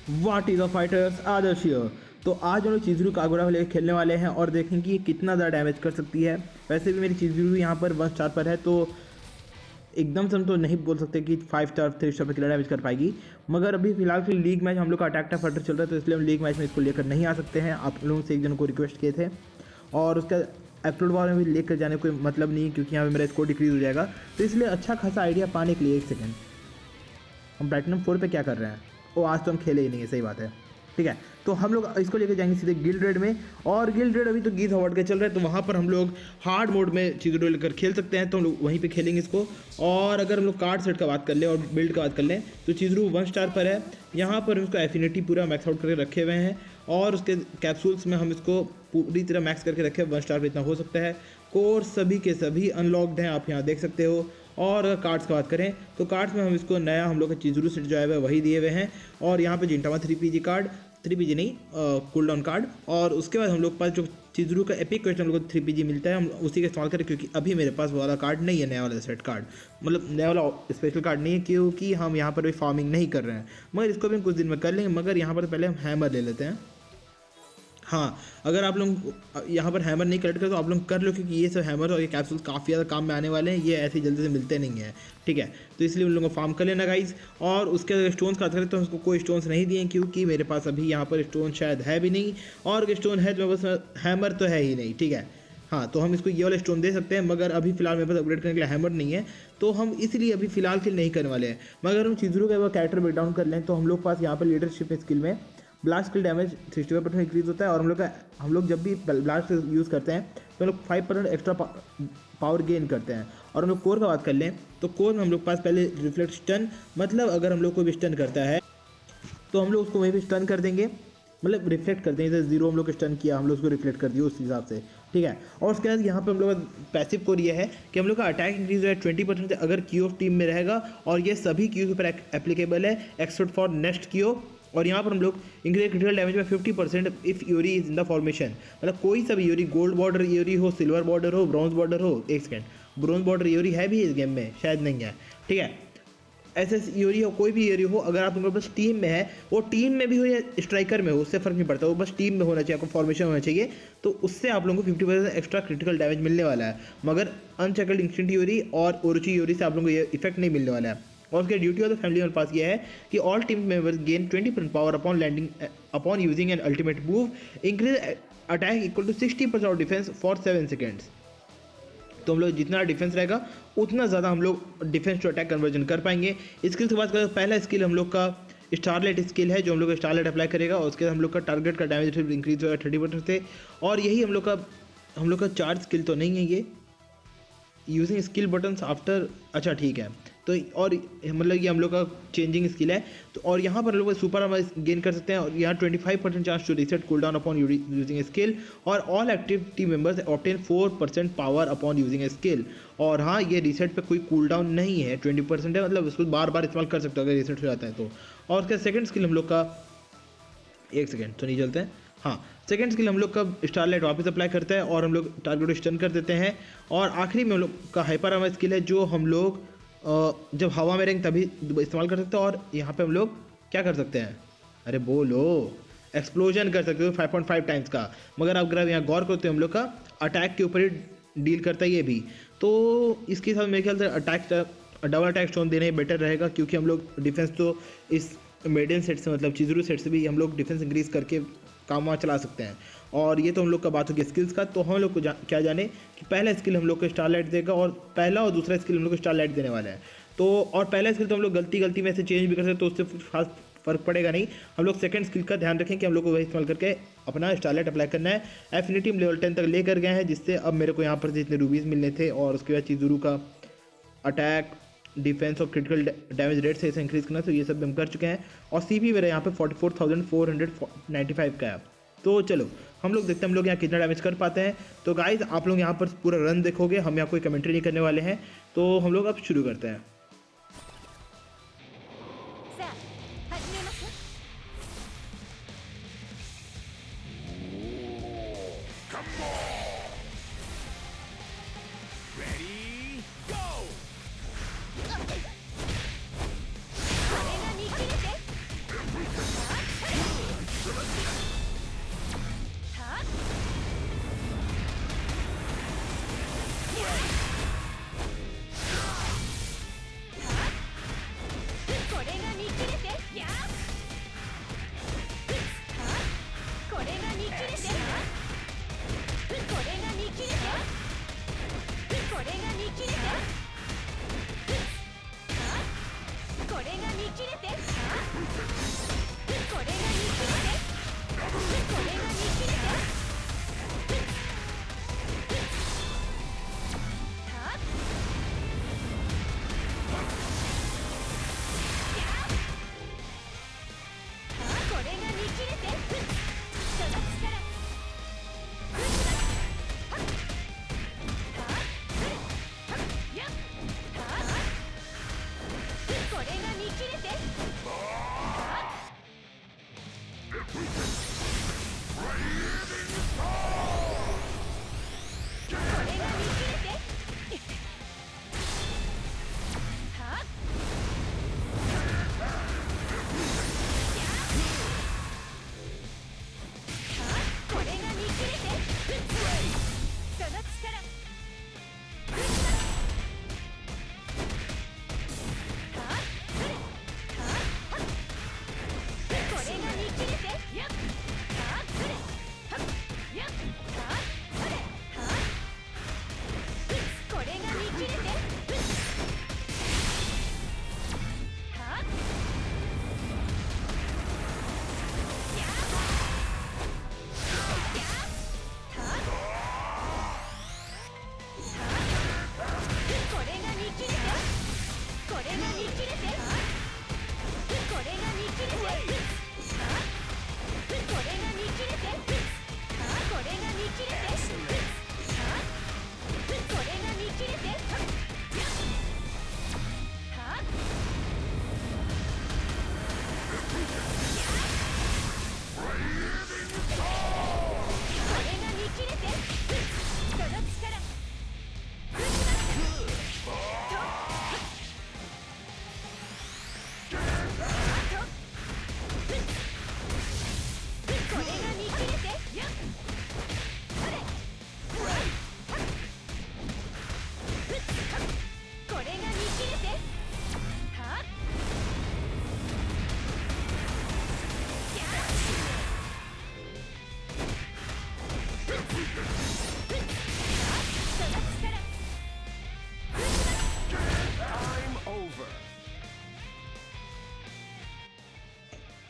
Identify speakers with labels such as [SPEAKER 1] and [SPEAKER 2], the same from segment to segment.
[SPEAKER 1] What is the fighters Adarsh here. तो आज हम लोग चिज़रू कागुरा को लेकर खेलने वाले हैं और देखेंगे कि ये कितना ज़्यादा डैमेज कर सकती है। वैसे भी मेरी चिज़रू यहाँ पर 1 स्टार पर है, तो एकदम से हम तो नहीं बोल सकते कि 5 स्टार 3 स्टार पर कितना डैमेज कर पाएगी। मगर अभी फिलहाल के लीग मैच हम लोग का अटैक फटर चल रहा है, तो इसलिए हम लीग मैच में इसको लेकर नहीं आ सकते हैं। आप लोगों से एक जन को रिक्वेस्ट किए थे और उसका एप्लोड वॉर में भी लेकर जाने कोई मतलब नहीं है, क्योंकि यहाँ पे मेरा स्कोर डिक्रीज हो जाएगा। तो इसलिए अच्छा खासा आइडिया पाने के लिए एक सेकेंड, हम प्लैटिनम 4 पे क्या कर रहे हैं। ओ आज तो हम खेले ही नहीं है, सही बात है। ठीक है, तो हम लोग इसको लेकर जाएंगे सीधे गिल्ड रेड में। और गिल्ड रेड अभी तो गीज अवार्ड के चल रहा है, तो वहाँ पर हम लोग हार्ड मोड में चीज़ों लेकर खेल सकते हैं, तो हम लोग वहीं पे खेलेंगे इसको। और अगर हम लोग कार्ड सेट का बात कर लें और बिल्ड का बात कर लें, तो चीज़रू 1 स्टार पर है। यहाँ पर उसका एफिनिटी पूरा मैक्स आउट करके रखे हुए हैं और उसके कैप्सूल्स में हम इसको पूरी तरह मैक्स करके रखे। 1 स्टार पर इतना हो सकता है। कोर सभी के सभी अनलॉक्ड हैं, आप यहाँ देख सकते हो। और अगर कार्ड्स की बात करें तो कार्ड्स में हम इसको नया हम लोग का चिज़रू सेट जो है वही दिए हुए हैं। और यहाँ पे जिंटामा 3PG कार्ड, 3PG नहीं कूल डाउन कार्ड। और उसके बाद हम लोग के पास जो चिज़रू का एपिक क्वेस्ट हम लोग को 3PG मिलता है, हम उसी का इस्तेमाल करें, क्योंकि अभी मेरे पास वो वाला कार्ड नहीं है, नया वाला सेट कार्ड, मतलब नया वाला स्पेशल कार्ड नहीं है, क्योंकि हम यहाँ पर भी फार्मिंग नहीं कर रहे हैं। मगर इसको भी हम कुछ दिन में कर लेंगे। मगर यहाँ पर पहले हम हैमर ले लेते हैं। हाँ, अगर आप लोग यहाँ पर हैमर नहीं कलेक्ट करते तो आप लोग कर लो, क्योंकि ये सब हैमर और ये कैप्सूल्स काफ़ी ज़्यादा काम में आने वाले हैं। ये ऐसे जल्दी से मिलते नहीं हैं, ठीक है। तो इसलिए उन लोगों को फार्म कर लेना गाइज। और उसके स्टोन्स का बात करें तो उसको कोई स्टोन्स नहीं दिए, क्योंकि मेरे पास अभी यहाँ पर स्टोन शायद है भी नहीं, और अगर स्टोन है तो मेरे पास हैमर तो है ही नहीं, ठीक है। हाँ, तो हम इसको ये वाला स्टोन दे सकते हैं, मगर अभी फिलहाल मेरे पास अपग्रेड करने के लिए हैमर नहीं है, तो हम इसलिए अभी फिलहाल के लिए नहीं करने वाले हैं। मगर हम चिज़रू का कैरेक्टर ब्रेकडाउन कर लें तो हम लोग पास यहाँ पर लीडरशिप स्किल में ब्लास्ट स्किल डैमेज 65% इंक्रीज होता है। और हम लोग जब भी ब्लास्ट यूज़ करते हैं तो हम लोग 5% एक्स्ट्रा पावर गेन करते हैं। और हम लोग कोर का बात कर लें तो कोर में हम लोग पास पहले रिफ्लेक्ट स्टन, मतलब अगर हम लोग कोई भी स्टन करता है तो हम लोग उसको वहीं पे स्टन कर देंगे, मतलब रिफ्लेक्ट कर देंगे। जैसे 0 हम लोग स्टन किया, हम लोग उसको रिफ्लेक्ट कर दिया उस हिसाब से, ठीक है। और उसके बाद यहाँ पे हम लोग का पैसिव कोर ये है कि हम लोग का अटैक इंक्रीज है 20% अगर क्यू ऑफ टीम में रहेगा, और ये सभी क्यू के ऊपर एप्लीकेबल है एक्सेप्ट फॉर नेक्स्ट क्यू। और यहाँ पर हम लोग इंक्रीज क्रिटिकल डैमेज में 50% if Yuri is in the formation, मतलब कोई सा भी यूरी, गोल्ड बॉर्डर यूरी हो, सिल्वर बॉर्डर हो, ब्रॉन्ज बॉर्डर हो। एक सेकेंड, ब्रॉन्ज बॉर्डर यूरी है भी इस गेम में, शायद नहीं है, ठीक है। ऐसे यूरी हो, कोई भी यूरी हो, अगर आप उनके पास टीम में है, वो टीम में भी हो या स्ट्राइकर में हो, उससे फर्क नहीं पड़ता, वो बस टीम में होना चाहिए, आपको फॉर्मेशन होना चाहिए, तो उससे आप लोगों को 50% एक्स्ट्रा क्रिटिकल डैमेज मिलने वाला है। मगर अनचेकल्ड इंस्टेंट यूरी और ओरुची यूरी से आप लोगों को ये इफेक्ट नहीं मिलने वाला है। और उसके ड्यूटी ऑफ द फैमिली मेरे पास ये है कि all team members gain 20% power upon landing upon using an ultimate move, increase attack equal to 60% of defence for 7 seconds. तो हम लोग जितना डिफेंस रहेगा उतना ज़्यादा हम लोग डिफेंस टू अटैक कन्वर्जन कर पाएंगे। स्किल की बात करें तो पहला स्किल हम लोग का स्टारलाइट स्किल है, जो हम लोग स्टारलाइट अप्लाई करेगा, और उसके बाद हम लोग का टारगेट का डैमेज इंक्रीज होगा 30% से। और यही हम लोग का चार्ज स्किल तो नहीं है ये, यूजिंग स्किल बटन्स आफ्टर, अच्छा ठीक है। तो और मतलब ये हम लोग का चेंजिंग स्किल है। तो और यहाँ पर हम लोग सुपर आर्मर गेन कर सकते हैं, और यहाँ 25% chance to reset cool down upon using skill. और all active team members obtain 4% power upon using skill. और हाँ, ये रीसेट पे कोई कूल डाउन नहीं है, 20% है, मतलब इसको बार बार इस्तेमाल कर सकते हो अगर रीसेट हो जाता है तो। और उसका सेकंड स्किल हम लोग का, एक सेकेंड तो नहीं चलते हैं, हाँ, सेकंड स्किल हम लोग का स्टारलाइट वापस अप्लाई करता है और हम लोग टारगेट स्टन कर देते हैं। और आखिरी में हम लोग का हाइपर आर्मर स्किल है, जो हम लोग जब हवा में रहेंगे तभी इस्तेमाल कर सकते हैं। और यहाँ पे हम लोग क्या कर सकते हैं, अरे बोलो, एक्सप्लोजन कर सकते हो 5.5 टाइम्स का। मगर अगर यहाँ गौर करते हो हम लोग का अटैक के ऊपर ही डील करता है ये भी, तो इसके साथ मेरे ख्याल से डबल अटैक स्टोन देना ही बेटर रहेगा, क्योंकि हम लोग डिफेंस तो इस मेडियन सेट से, मतलब चिज़रू सेट से भी हम लोग डिफेंस इंक्रीज करके काम वहाँ चला सकते हैं। और ये तो हम लोग का बात होगी स्किल्स का। तो हम लोग को क्या जाने कि पहला स्किल हम लोग को स्टारलाइट देगा, और पहला और दूसरा स्किल हम लोग को स्टारलाइट देने वाला है। तो और पहला स्किल तो हम लोग गलती में से चेंज भी कर सकते हैं, तो उससे खास फर्क पड़ेगा नहीं। हम लोग सेकंड स्किल का ध्यान रखें कि हम लोग को वही इस्तेमाल करके अपना स्टारलाइट अप्लाई करना है। एफिनिटी हम लेवल 10 तक लेकर गए हैं, जिससे अब मेरे को यहाँ पर जितने रूबीज मिलने थे, और उसके बाद चिज़रू का अटैक, डिफेंस और क्रिटिकल डैमेज रेट से इसे इंक्रीज करना, तो ये सब हम कर चुके हैं। और CP मेरा यहाँ पे 44,495 का है। तो चलो हम लोग देखते हैं हम लोग यहाँ कितना डैमेज कर पाते हैं। तो गाइज आप लोग यहाँ पर पूरा रन देखोगे, हम यहाँ कोई कमेंट्री नहीं करने वाले हैं। तो हम लोग अब शुरू करते हैं।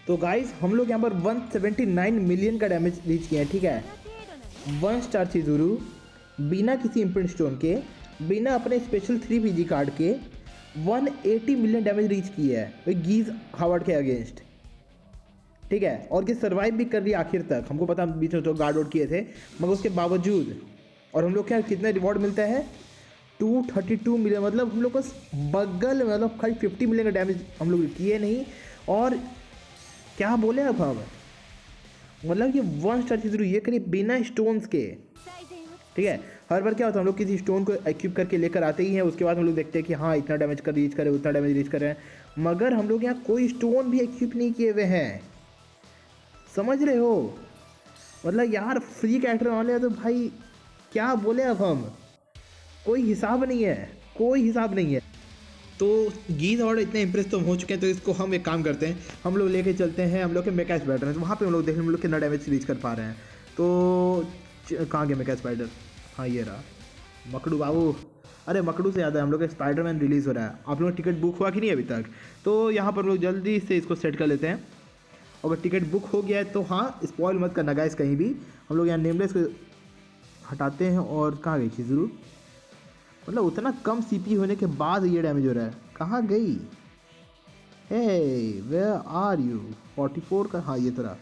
[SPEAKER 1] तो गाइस हम लोग यहाँ पर 179 मिलियन का डैमेज रीच किया है, ठीक है। 1 स्टार चिज़ुरू बिना किसी इम्प्रिंट स्टोन के, बिना अपने स्पेशल 3 पीजी कार्ड के 180 मिलियन डैमेज रीच किया है वही गीज हावर्ड के अगेंस्ट, ठीक है। और ये सर्वाइव भी कर रही है आखिर तक। हमको पता बीच में तो गार्ड आउट किए थे, मगर उसके बावजूद। और हम लोग क्या कितना रिवॉर्ड मिलता है 232 मिलियन, मतलब हम लोग को बगल में मतलब खाली 50 मिलियन का डैमेज हम लोग किए नहीं। और क्या बोले अब हम, मतलब ये 1 स्टार चिज़ुरू ये करिए बिना स्टोन्स के, ठीक है। हर बार क्या होता है हम लोग किसी स्टोन को इक्विप करके लेकर आते ही हैं, उसके बाद हम लोग देखते हैं कि हाँ इतना डैमेज कर रीच करे, उतना डैमेज रीच कर रहे हैं, मगर हम लोग यहाँ कोई स्टोन भी इक्विप नहीं किए हुए हैं, समझ रहे हो। मतलब यार फ्री कैरेक्टर वाले हैं तो भाई क्या बोले अब हम, कोई हिसाब नहीं है, कोई हिसाब नहीं है। तो गीज और इतने इंप्रेस तो हो चुके हैं, तो इसको हम एक काम करते हैं, हम लोग लेके चलते हैं हम लोग के मेका स्पाइडर हैं, तो वहाँ पे हम लोग देखें हम लोग कितना डैमेज रीच कर पा रहे हैं। तो कहाँ गए मेका स्पाइडर, हाँ ये रहा मकड़ू बाबू। अरे मकड़ू से ज़्यादा हम लोग का स्पाइडरमैन रिलीज़ हो रहा है, आप लोगों का टिकट बुक हुआ कि नहीं अभी तक, तो यहाँ पर लोग जल्दी से इसको सेट कर लेते हैं। अगर टिकट बुक हो गया है तो हाँ स्पॉइल मत करना गाइस कहीं भी। हम लोग यहाँ नेमलेस को हटाते हैं, और कहाँ गई चिज़ुरू, मतलब उतना कम सीपी होने के बाद ये डैमेज हो रहा है, कहाँ गई, हे वेयर आर यू 44 का, हाँ ये तरह।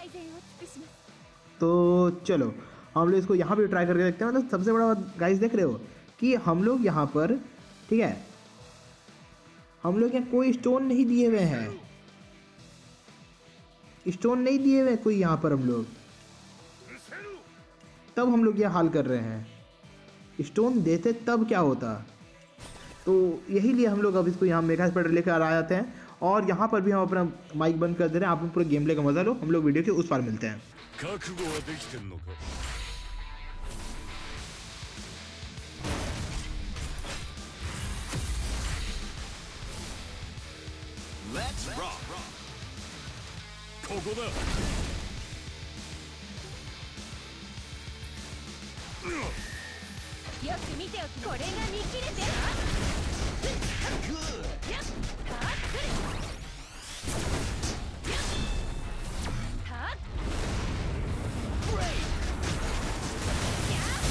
[SPEAKER 1] तो चलो हम लोग इसको यहाँ पे ट्राई करके देखते हैं। मतलब सबसे बड़ा बात गाइस देख रहे हो कि हम लोग यहाँ पर, ठीक है, हम लोग यहाँ कोई स्टोन नहीं दिए हुए हैं, स्टोन नहीं दिए हुए कोई यहाँ पर हम लोग, तब हम लोग ये हाल कर रहे हैं। स्टोन देते तब क्या होता, तो यही लिए हम लोग अब इसको यहाँ मेगा स्पाइडर लेकर आ जाते हैं। और यहाँ पर भी हम अपना माइक बंद कर दे रहे हैं, आप लोग पूरे गेम प्ले का मजा लो, हम लोग वीडियो के उस पार मिलते हैं।
[SPEAKER 2] Let's rock. ここだ。よく見ておき、これが見切れて。グー。やっ。はっ。やっ。はっ。ブレイク。やっ。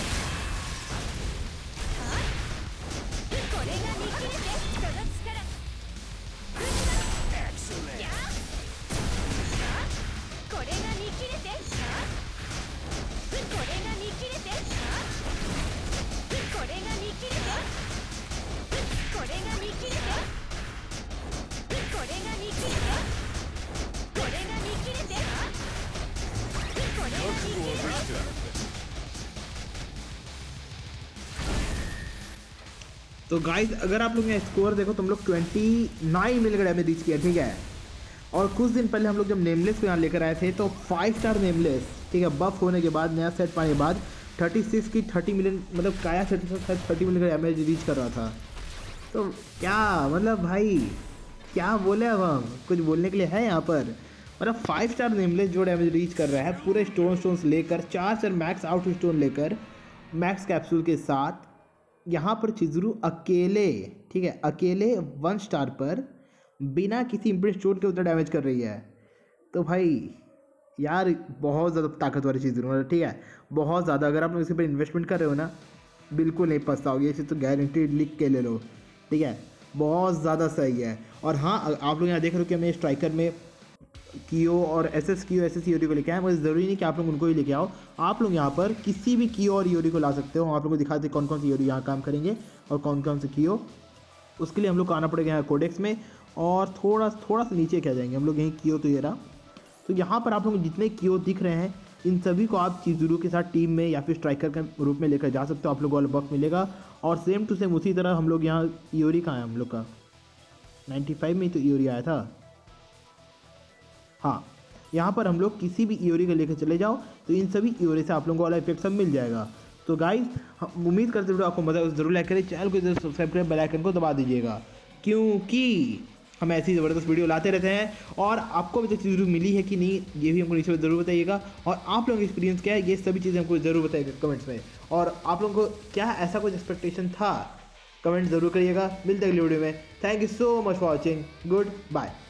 [SPEAKER 2] はっ。これが見切れて。その力。Excellent. やっ。はっ。これが見切れて。はっ。これが見切れて。はっ。これが見切れて。これが見切れて。これが見切れて。これが見切れて。これが見切れて。
[SPEAKER 1] तो गाइस अगर आप लोग ने स्कोर देखो तो हम लोग 29 मिलियन का डैमेज रीच किया, ठीक है। और कुछ दिन पहले हम लोग जब नेमलेस को यहाँ लेकर आए थे तो 5 स्टार नेमलेस, ठीक है, बफ होने के बाद नया सेट पाने के बाद 36 की 30 मिलियन, मतलब काया सेट 30 मिलियन का डैमेज रीच कर रहा था। तो क्या मतलब भाई क्या बोले अब हम, कुछ बोलने के लिए है यहाँ पर। मतलब 5 स्टार नेमलेस जो डैमेज रीच कर रहा है पूरे स्टोन्स लेकर, 4 मैक्स आउट स्टोन लेकर, मैक्स कैप्सूल के साथ, यहाँ पर चिज़ुरू अकेले, ठीक है, अकेले 1 स्टार पर बिना किसी इम्प्रेस स्टोन के उतना डैमेज कर रही है। तो भाई यार बहुत ज़्यादा ताकतवर चिज़ुरू, मतलब ठीक है बहुत ज़्यादा। अगर आप लोग इसके पर इन्वेस्टमेंट कर रहे हो ना बिल्कुल नहीं पछताओगे, इसे तो गारंटीड लिख के ले लो, ठीक है, बहुत ज़्यादा सही है। और हाँ आप लोग यहाँ देख रहे हो कि मैं स्ट्राइकर में कियो और एसएस ईओरी को लेके आए, मुझे ज़रूरी नहीं कि आप लोग उनको ही लेके आओ, आप लोग यहाँ पर किसी भी कियो और ईओरी को ला सकते हो। आप लोग को दिखाते कौन कौन सी ईओरी यहाँ काम करेंगे और कौन कौन से कियो। उसके लिए हम लोग को आना पड़ेगा यहाँ कोडेक्स में, और थोड़ा सा नीचे क्या जाएंगे हम लोग, यहीं कियो तो ये रहा। तो यहाँ पर आप लोग जितने कियो दिख रहे हैं इन सभी को आप चिज़ुरू के साथ टीम में या फिर स्ट्राइकर के रूप में लेकर जा सकते हो, आप लोग वाला बफ मिलेगा। और सेम टू सेम उसी तरह हम लोग यहाँ ईओरी कहाँ है हम लोग का 95 में ही तो ईओरी आया था, हाँ यहाँ पर हम लोग किसी भी ईओरी को लेकर चले जाओ तो इन सभी ईओरी से आप लोगों को वाला इफेक्ट सब मिल जाएगा। तो गाइस उम्मीद करते वीडियो आपको मजा जरूर लाइक करें, चैनल को जरूर सब्सक्राइब करें, बेल आइकन को दबा दीजिएगा, क्योंकि हम ऐसी ज़बरदस्त वीडियो लाते रहते हैं। और आपको अभी तक चीज़ मिली है कि नहीं ये भी हमको नीचे ज़रूर बताइएगा, और आप लोगों का एक्सपीरियंस क्या है ये सभी चीज़ें हमको ज़रूर बताइएगा कमेंट्स में। और आप लोगों को क्या ऐसा कुछ एक्सपेक्टेशन था कमेंट ज़रूर करिएगा। मिलते हैं अगली वीडियो में। Thank you so much for watching, good bye.